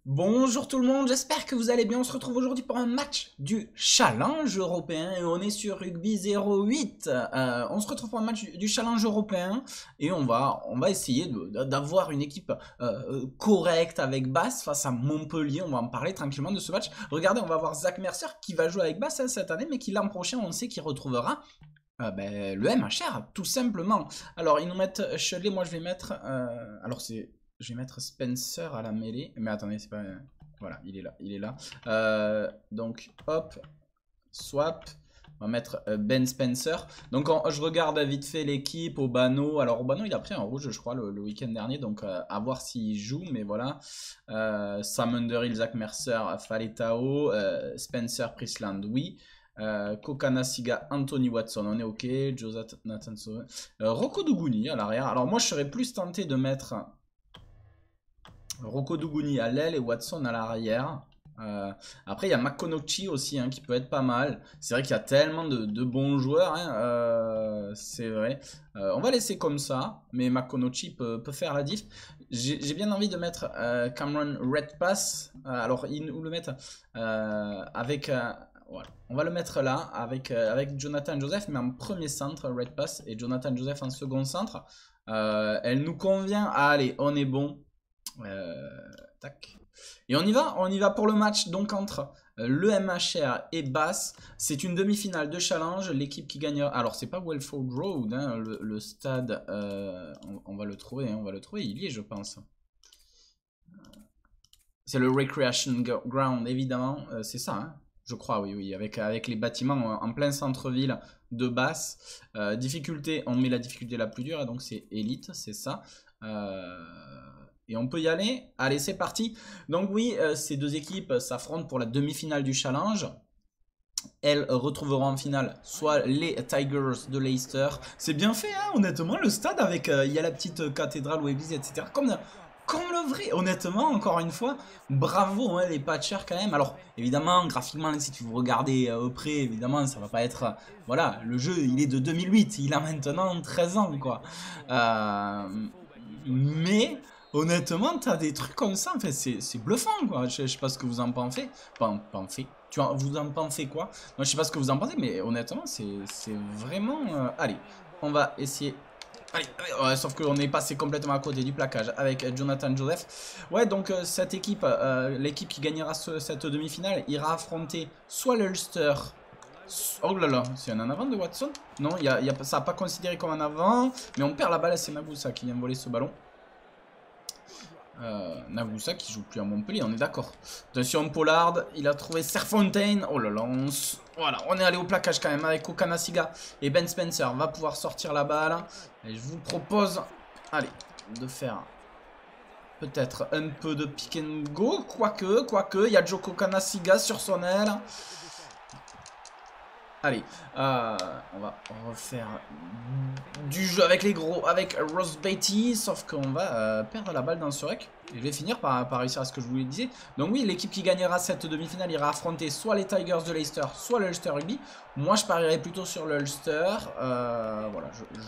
Bonjour tout le monde, j'espère que vous allez bien. On se retrouve aujourd'hui pour un match du Challenge européen et on est sur Rugby 08. On se retrouve pour un match du Challenge européen et on va essayer d'avoir une équipe correcte avec Basse face à Montpellier. On va en parler tranquillement de ce match. Regardez, on va voir Zach Mercer qui va jouer avec Basse cette année, mais qui l'an prochain, on sait qu'il retrouvera le MHR, tout simplement. Alors, ils nous mettent Shelley, moi je vais mettre... Je vais mettre Spencer à la mêlée. Mais attendez, c'est pas... Voilà, il est là, il est là. Donc, hop, swap. On va mettre Ben Spencer. Donc, je regarde vite fait l'équipe. Obano. Alors, Obano, il a pris un rouge, je crois, le week-end dernier. Donc, à voir s'il joue. Mais voilà. Sam Underhill, Zach Mercer, Faletao. Spencer, Prisland, oui. Kokana Siga, Anthony Watson, on est ok. Joseph Nathanson. Rocco Duguni à l'arrière. Alors, moi, je serais plus tenté de mettre... Rocco Duguni à l'aile et Watson à l'arrière. Après, il y a McConaughey aussi qui peut être pas mal. C'est vrai qu'il y a tellement de bons joueurs. C'est vrai. On va laisser comme ça. Mais McConaughey peut faire la diff. J'ai bien envie de mettre Cameron Redpass. Alors, ils nous le mettent avec... voilà. On va le mettre là avec Jonathan Joseph, mais en premier centre, Redpass, et Jonathan Joseph en second centre. Elle nous convient. Allez, on est bon. Tac. Et on y va pour le match donc entre le MHR et Basse. C'est une demi-finale de challenge. L'équipe qui gagnera. Alors c'est pas Welford Road, le stade. On va le trouver, on va le trouver. Il y est, je pense. C'est le Recreation Ground, évidemment. C'est ça, je crois, oui, avec les bâtiments en plein centre-ville de Basse. Difficulté, on met la difficulté la plus dure, et donc c'est élite, c'est ça. Et on peut y aller. Allez, c'est parti. Donc oui, ces deux équipes s'affrontent pour la demi-finale du challenge. Elles retrouveront en finale soit les Tigers de Leicester. C'est bien fait, honnêtement, le stade avec... il y a la petite cathédrale ou église, etc. Comme le vrai, honnêtement, encore une fois, bravo les patchers quand même. Alors, évidemment, graphiquement, si tu vous regardez près, évidemment, ça va pas être... voilà, le jeu, il est de 2008, il a maintenant 13 ans, quoi. Mais... honnêtement, t'as des trucs comme ça, en fait, c'est bluffant, quoi. Je sais pas ce que vous en pensez. Vous en pensez quoi? Moi, je sais pas ce que vous en pensez, mais honnêtement, c'est vraiment... allez, on va essayer... Allez, ouais, sauf qu'on est passé complètement à côté du plaquage avec Jonathan Joseph. Ouais, donc cette équipe, l'équipe qui gagnera cette demi-finale, ira affronter soit l'Ulster... Oh là là, c'est un en avant de Watson? Non, ça n'a pas considéré comme en avant, mais on perd la balle, c'est Nagusa qui vient voler ce ballon. Nagusa qui joue plus à Montpellier, on est d'accord. Attention, Pollard, il a trouvé Serfontaine. Oh là là, voilà, on est allé au plaquage quand même avec Kokana Siga et Ben Spencer va pouvoir sortir la balle. Et je vous propose, allez, de faire peut-être un peu de pick and go. Quoique, il y a Joe Kokana Siga sur son aile. Allez, on va refaire du jeu avec les gros, avec Ross Beatty, sauf qu'on va perdre la balle dans ce rec. Et je vais finir par réussir à ce que je vous le disais. Donc oui, l'équipe qui gagnera cette demi-finale ira affronter soit les Tigers de Leicester, soit le Ulster Rugby. Moi, je parierais plutôt sur le Ulster. Voilà,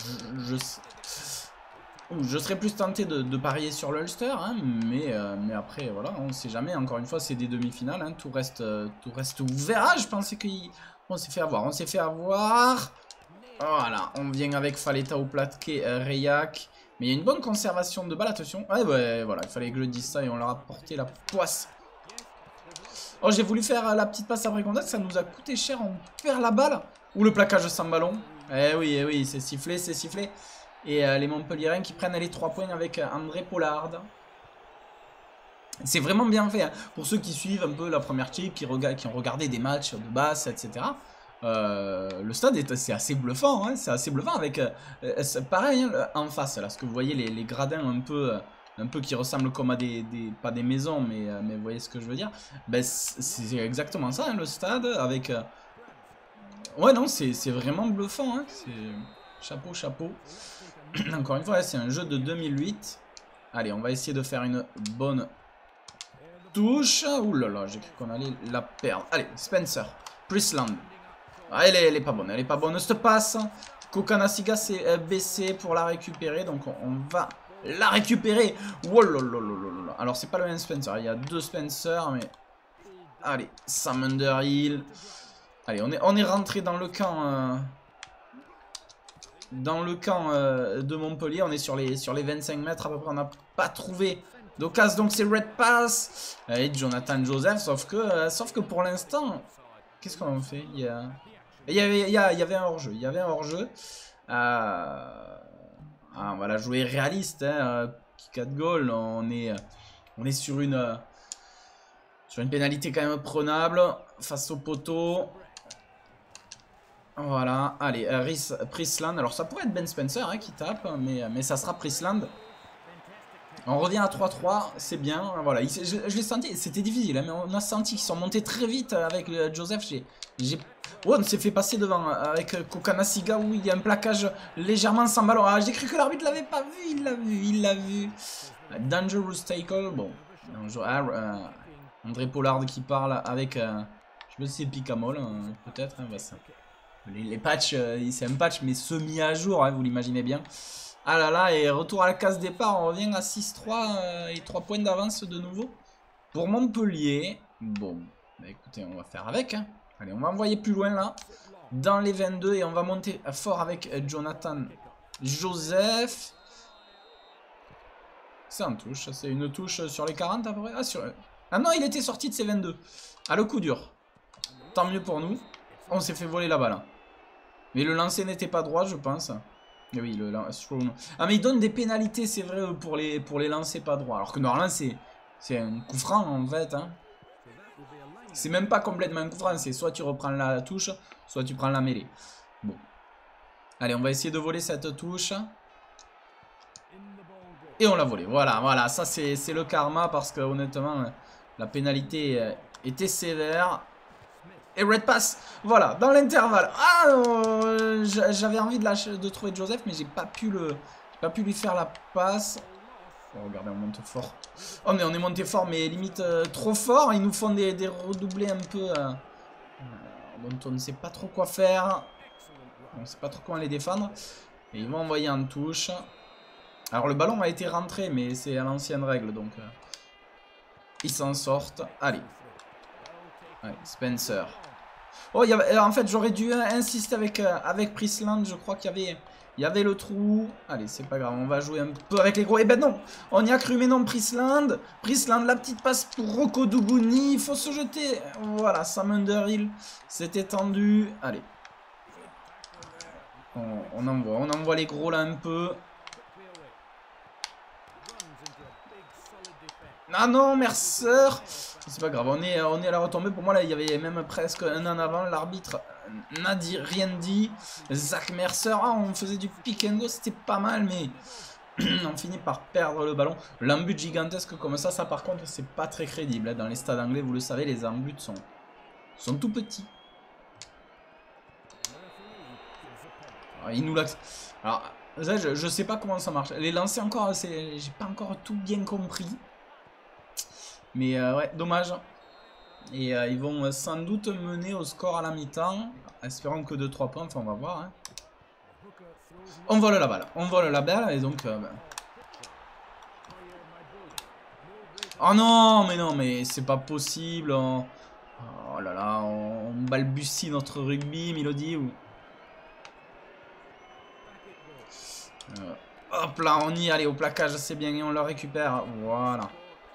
je serais plus tenté de parier sur le Ulster, mais après, voilà, on ne sait jamais. Encore une fois, c'est des demi-finales, tout reste ouvert. Ah, je pensais qu'on s'est fait avoir. On s'est fait avoir. Voilà, on vient avec Faleta au plaqué, Rayak. Mais il y a une bonne conservation de balle, attention. Ouais, voilà, il fallait que je dise ça et on leur a porté la poisse. Oh, j'ai voulu faire la petite passe après contact, ça nous a coûté cher, on perd la balle. Ou le plaquage sans ballon. Eh oui, c'est sifflé, c'est sifflé. Et les Montpelliérains qui prennent les 3 points avec André Pollard. C'est vraiment bien fait. Pour ceux qui suivent un peu la première chip, qui ont regardé des matchs de Basse, etc. Le stade, c'est assez bluffant. C'est assez bluffant avec... pareil, en face, là, ce que vous voyez, les gradins un peu qui ressemblent comme à pas des maisons, mais vous voyez ce que je veux dire. Ben, c'est exactement ça, le stade, avec... ouais, non, c'est vraiment bluffant. Chapeau. Encore une fois, c'est un jeu de 2008. Allez, on va essayer de faire une bonne touche. Ouh là là, j'ai cru qu'on allait la perdre. Allez, Spencer, Prisland. Ah, elle est pas bonne, cette passe. Kokana Siga s'est baissé pour la récupérer. Donc on va la récupérer. Oh là là là là là. Alors c'est pas le même Spencer, il y a deux Spencer, mais... Allez, Sam Underhill. Allez, on est rentré dans le camp... de Montpellier. On est sur les 25 mètres à peu près. On n'a pas trouvé d'occasion. Donc c'est Red Pass. Et Jonathan Joseph. Sauf que pour l'instant... Qu'est-ce qu'on fait? Il y avait un hors-jeu. Il y avait un hors-jeu. On va la jouer réaliste. Hein. 4 goals. On est sur une pénalité quand même prenable. Face au poteau. Voilà. Allez, Priestland. Alors ça pourrait être Ben Spencer hein, qui tape. Mais ça sera Priestland. On revient à 3-3. C'est bien. Voilà. Je l'ai senti. C'était difficile. Hein, mais on a senti qu'ils sont montés très vite avec Joseph. Oh, on s'est fait passer devant avec Kokanasiga où il y a un plaquage légèrement sans ballon. Ah, j'ai cru que l'arbitre l'avait pas vu. Il l'a vu. Dangerous tackle. Bon. André Pollard qui parle avec... je sais pas si c'est Picamol. Peut-être. Hein, les patchs, c'est un patch mais semi à jour. Hein, vous l'imaginez bien. Ah là là. Et retour à la case départ. On revient à 6-3 et 3 points d'avance de nouveau. Pour Montpellier. Bon. Bah, écoutez, on va faire avec. Hein. Allez, on va envoyer plus loin là, dans les 22 et on va monter fort avec Jonathan Joseph. C'est une touche, c'est une touche sur les 40 à peu près. Ah non, il était sorti de ses 22. Ah, le coup dur. Tant mieux pour nous. On s'est fait voler la balle. Mais le lancer n'était pas droit, je pense. Et oui, le lancer. Ah, mais il donne des pénalités, c'est vrai, pour les lancers pas droits. Alors que normalement, c'est un coup franc en fait. Hein. C'est même pas complètement un coup franc, c'est soit tu reprends la touche, soit tu prends la mêlée. Bon. Allez, on va essayer de voler cette touche. Et on l'a volé. Voilà, voilà. Ça, c'est le karma parce que honnêtement, la pénalité était sévère. Et Red Pass. Voilà, dans l'intervalle. Ah, j'avais envie de trouver Joseph, mais j'ai pas pu lui faire la passe. Oh, regardez, on monte fort. Oh, mais on est monté fort, mais limite trop fort. Ils nous font des redoublés un peu dont on ne sait pas trop quoi faire. On ne sait pas trop comment les défendre. Et ils vont envoyer en touche. Alors, le ballon a été rentré, mais c'est à l'ancienne règle, donc ils s'en sortent. Allez. Allez, Spencer. Oh, en fait, j'aurais dû insister avec Priestland. Je crois qu'il y avait le trou. Allez, c'est pas grave, on va jouer un peu avec les gros. Eh ben non, on y a cru, mais non, Priestland. Priestland, la petite passe pour Rocco Duguni. Il faut se jeter. Voilà, Sam Underhill s'est étendu. Allez. On envoie les gros là un peu. Ah non, Mercer. C'est pas grave, on est à la retombée. Pour moi, là, il y avait même presque un en avant. L'arbitre n'a rien dit. Zach Mercer, on faisait du pick and go, c'était pas mal, mais on finit par perdre le ballon. L'embut gigantesque comme ça par contre, c'est pas très crédible. Dans les stades anglais, vous le savez, les embuts sont tout petits. Alors, il nous l'axe. Alors, ça, je sais pas comment ça marche. Les lancers encore, j'ai pas encore tout bien compris. Mais ouais, dommage. Et ils vont sans doute mener au score à la mi-temps. Espérons que 2-3 points, enfin on va voir. Hein. On vole la balle. On vole la balle et donc... Oh non, mais c'est pas possible. Oh là là, on balbutie notre rugby, Milody. Hop là, on y allait au plaquage, c'est bien, et on le récupère. Voilà.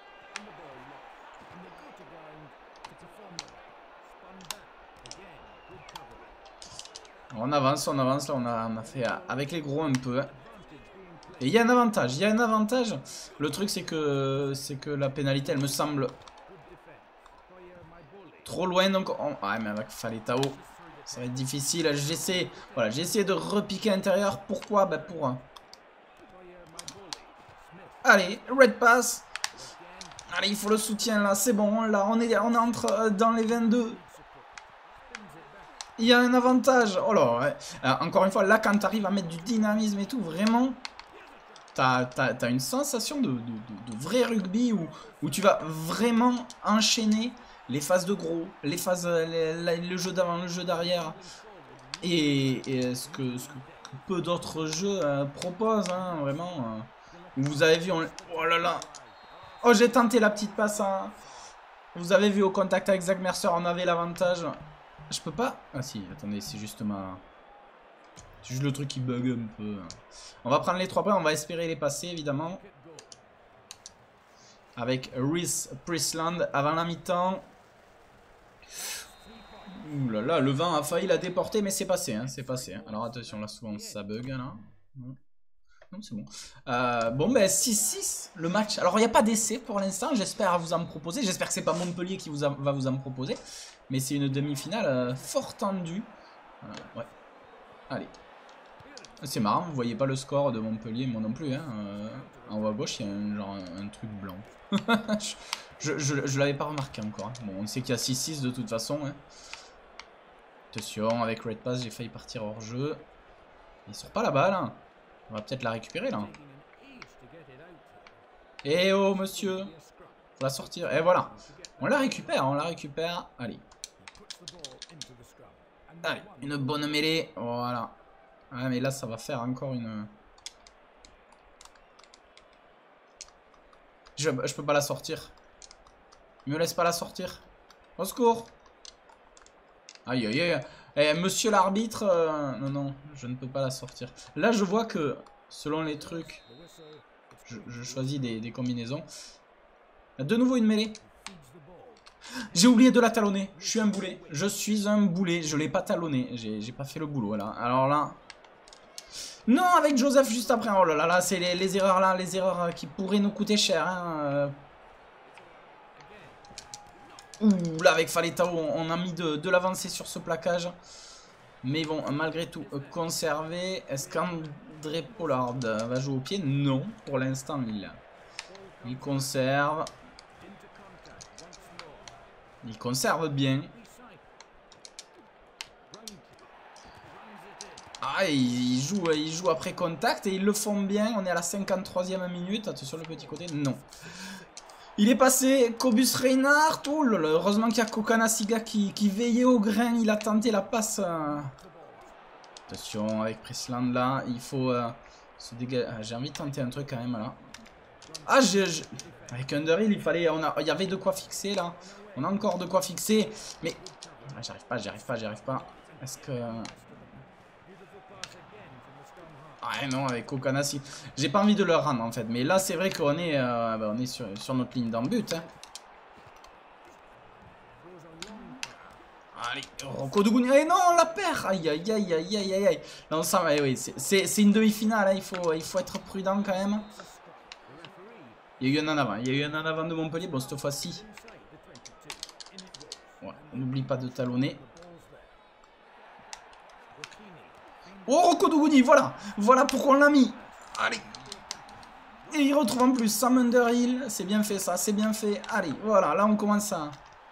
On avance, là on a fait avec les gros un peu. Et il y a un avantage, Le truc c'est que la pénalité elle me semble trop loin, donc ah mais avec Faletao, ça va être difficile. J'essaie de repiquer à l'intérieur. Pourquoi? Bah pour... Allez, Red Pass. Allez, il faut le soutien là, c'est bon, là on entre dans les 22. Il y a un avantage. Oh là, ouais. Encore une fois, là, quand tu arrives à mettre du dynamisme et tout, vraiment, t'as une sensation de vrai rugby où tu vas vraiment enchaîner les phases de gros, les phases, le jeu d'avant, le jeu d'arrière. Et ce que peu d'autres jeux proposent, hein, vraiment. Vous avez vu, oh là là. Oh, j'ai tenté la petite passe. Hein. Vous avez vu au contact avec Zach Mercer, on avait l'avantage. Je peux pas. Ah si, attendez, c'est juste ma... C'est juste le truc qui bug un peu. On va prendre les 3 points, on va espérer les passer évidemment. Avec Reese Priestland avant la mi-temps. Ouh là là, le vent a failli la déporter, mais c'est passé, hein, c'est passé. Hein. Alors attention, là souvent ça bug, là. Non, non c'est bon. Bon, ben 6-6 le match. Alors il n'y a pas d'essai pour l'instant, j'espère vous en proposer. J'espère que c'est pas Montpellier qui va vous en proposer. Mais c'est une demi-finale fort tendue. Ouais. Allez. C'est marrant, vous voyez pas le score de Montpellier, moi non plus. Hein. En haut à gauche, il y a un truc blanc. je l'avais pas remarqué encore. Hein. Bon, on sait qu'il y a 6-6 de toute façon. Hein. Attention, avec Red Pass, j'ai failli partir hors jeu. Il sort pas la balle. Hein. On va peut-être la récupérer là. Eh oh, monsieur. Faut la sortir. Et voilà. On la récupère, on la récupère. Allez. Allez, une bonne mêlée. Voilà. Ah, mais là, ça va faire encore une... Je peux pas la sortir. Il me laisse pas la sortir. Au secours. Aïe, aïe, aïe. Eh, monsieur l'arbitre... Non, non, je ne peux pas la sortir. Là, je vois que, selon les trucs, je choisis des combinaisons. De nouveau une mêlée. J'ai oublié de la talonner. Je suis un boulet. Je suis un boulet. Je l'ai pas talonné. J'ai pas fait le boulot, là. Alors là... Non, avec Joseph juste après. Oh là là, là c'est les erreurs là, les erreurs qui pourraient nous coûter cher. Hein. Ouh, là avec Faletao, on a mis de l'avancée sur ce plaquage. Mais bon, malgré tout, conserver. Est-ce qu'André Pollard va jouer au pied? Non, pour l'instant, il conserve. Il conserve bien. Ah, il joue après contact et ils le font bien. On est à la 53e minute. Attention le petit côté. Non. Il est passé. Cobus Reinhardt. Oh là là. Heureusement qu'il y a Kokanasiga qui veillait au grain. Il a tenté la passe. Attention avec Priestland là. Il faut se dégager. Ah, j'ai envie de tenter un truc quand même là. Ah, avec Underhill, il fallait. Il y avait de quoi fixer là. On a encore de quoi fixer. Mais. Ah, j'arrive pas. Est-ce que. Ah non, avec Kokanasi. J'ai pas envie de le rendre en fait. Mais là, c'est vrai qu'on est, on est sur notre ligne d'en but. Hein. Allez, Rocco Duguni. Eh non, on la perd. Aïe, aïe, aïe, aïe, aïe, aïe. Non, ça va, oui. C'est une demi-finale. Hein. Il faut être prudent quand même. Il y a eu un en avant. Il y a eu un en avant de Montpellier. Bon, cette fois-ci. Ouais, on n'oublie pas de talonner. Oh, Rocco Duguni, voilà. Voilà pourquoi on l'a mis. Allez. Et il retrouve en plus Sam Underhill. C'est bien fait ça, c'est bien fait. Allez, voilà, là on commence à...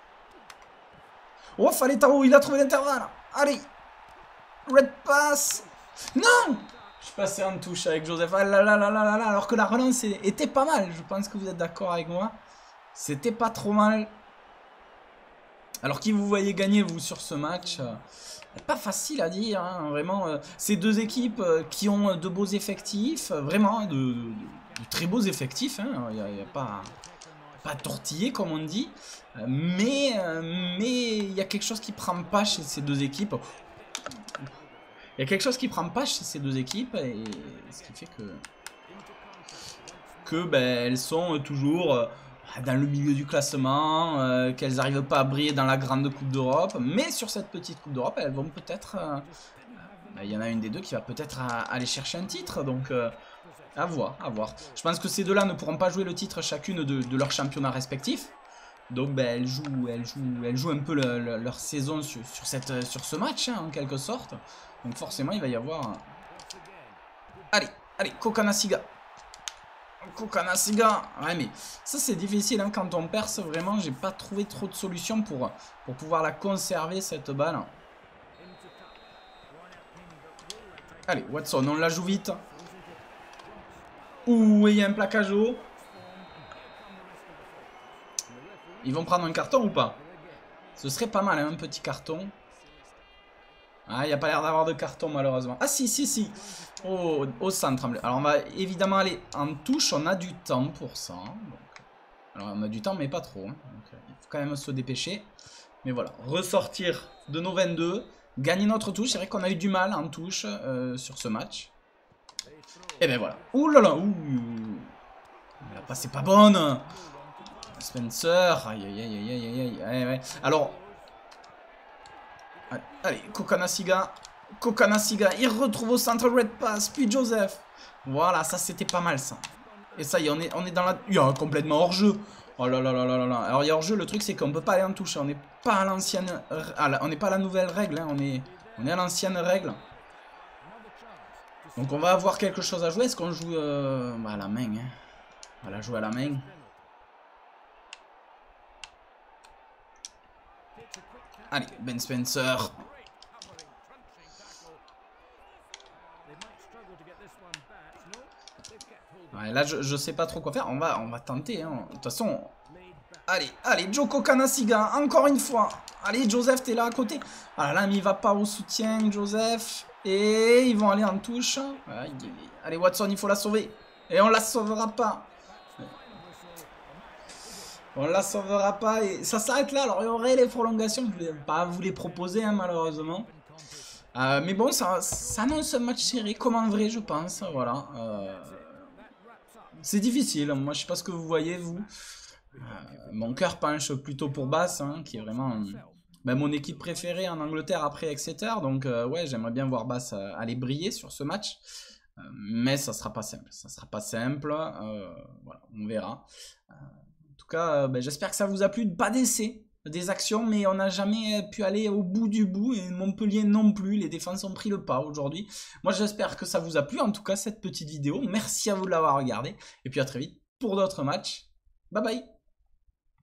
Oh, Faletao, il a trouvé l'intervalle. Allez. Red pass. Non. Je suis passé en touche avec Joseph. Ah là là là là là là. Alors que la relance était pas mal. Je pense que vous êtes d'accord avec moi. C'était pas trop mal. Alors qui vous voyez gagner, vous, sur ce match? Pas facile à dire, hein, vraiment. Ces deux équipes qui ont de beaux effectifs, vraiment de très beaux effectifs. Il n'y a pas tortillé comme on dit, mais il y a quelque chose qui prend pas chez ces deux équipes. Il y a quelque chose qui prend pas chez ces deux équipes et ce qui fait que ben, elles sont toujours dans le milieu du classement, qu'elles n'arrivent pas à briller dans la grande Coupe d'Europe, mais sur cette petite Coupe d'Europe, elles vont peut-être... il y en a une des deux qui va peut-être aller chercher un titre, donc à voir, à voir. Je pense que ces deux-là ne pourront pas jouer le titre chacune de leur championnat respectif, donc ben, elles jouent un peu leur saison sur ce match, hein, en quelque sorte, donc forcément il va y avoir... Allez, Kokanasiga. Kokanasiga. Ouais, mais ça c'est difficile hein, quand on perce vraiment. J'ai pas trouvé trop de solutions pour pouvoir la conserver cette balle. Allez, Watson, on la joue vite. Ouh, il y a un plaquage haut. Ils vont prendre un carton ou pas? Ce serait pas mal, hein, un petit carton. Ah, il n'y a pas l'air d'avoir de carton malheureusement. Ah si, si, si. Au centre. Alors on va évidemment aller en touche. On a du temps pour ça. Donc, alors on a du temps mais pas trop. Hein. Donc, il faut quand même se dépêcher. Mais voilà. Ressortir de nos 22. Gagner notre touche. C'est vrai qu'on a eu du mal en touche sur ce match. Et ben voilà. Ouh là là. Ouh. La passe est pas bonne. Spencer. Aïe aïe aïe aïe aïe aïe. Ouais, ouais. Alors... Allez, Kokonasiga, il retrouve au centre Red Pass, puis Joseph. Voilà, ça c'était pas mal ça. Et ça y est, on est dans la... Il y a complètement hors-jeu. Oh là là là là là. Alors il y a hors-jeu, le truc c'est qu'on peut pas aller en touche. On n'est pas à l'ancienne... On n'est pas à la nouvelle règle, hein. On est à l'ancienne règle. Donc on va avoir quelque chose à jouer. Est-ce qu'on joue à la main, hein. On va la jouer à la main. Allez, Ben Spencer. Ouais, là, je sais pas trop quoi faire. On va tenter. Hein. De toute façon... Allez, allez, Joko Kanasiga, encore une fois. Allez, Joseph, t'es là à côté. Ah là, mais il va pas au soutien, Joseph. Et ils vont aller en touche. Allez, Watson, il faut la sauver. Et on la sauvera pas. On la sauvera pas et ça s'arrête là. Alors il y aurait les prolongations, je ne vais pas vous les proposer hein, malheureusement. Mais bon, ça annonce un match serré comme en vrai je pense. Voilà. C'est difficile, moi je sais pas ce que vous voyez vous. Mon cœur penche plutôt pour Bath, hein, qui est vraiment mon équipe préférée en Angleterre après Exeter. Donc ouais, j'aimerais bien voir Bath aller briller sur ce match. Mais ça sera pas simple. Ça sera pas simple. Voilà, on verra. En tout cas, j'espère que ça vous a plu. Pas d'essai, des actions, mais on n'a jamais pu aller au bout du bout. Et Montpellier non plus. Les défenses ont pris le pas aujourd'hui. Moi, j'espère que ça vous a plu. En tout cas, cette petite vidéo. Merci à vous de l'avoir regardé. Et puis à très vite pour d'autres matchs. Bye bye.